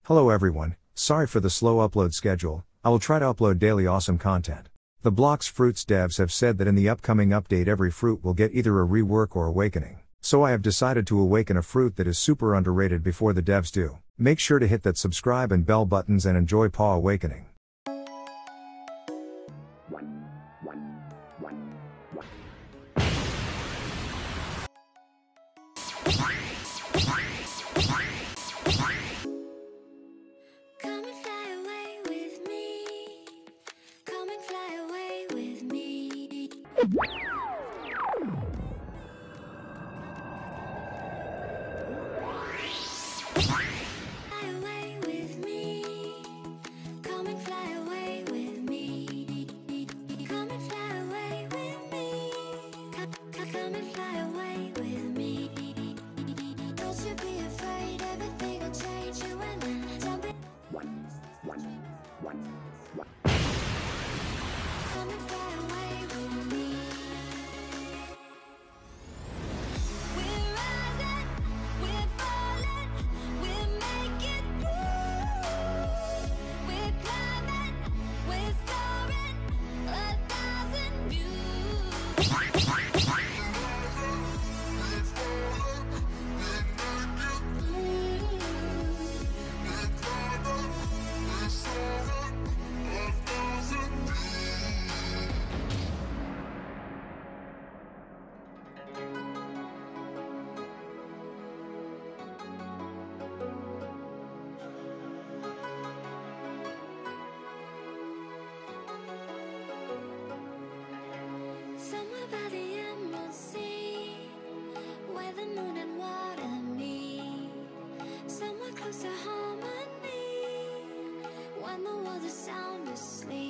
Hello everyone, sorry for the slow upload schedule. I will try to upload daily awesome content. The BLOX fruits devs have said that in the upcoming update every fruit will get either a rework or awakening. So I have decided to awaken a fruit that is super underrated before the devs do. Make sure to hit that subscribe and bell buttons and enjoy PAW awakening. Come and fly away with me. Come and fly away with me. Fly away with me. Come and fly away with me. Come and fly away with me. Come and fly away with me. Don't you be afraid, everything will change. You and I jump in. Come and fly away with me. We're rising, we're falling, we're making through. We're climbing, we're soaring, 1,000 views. Somewhere by the emerald sea, where the moon and water meet. Somewhere close to harmony, when the world is sound asleep.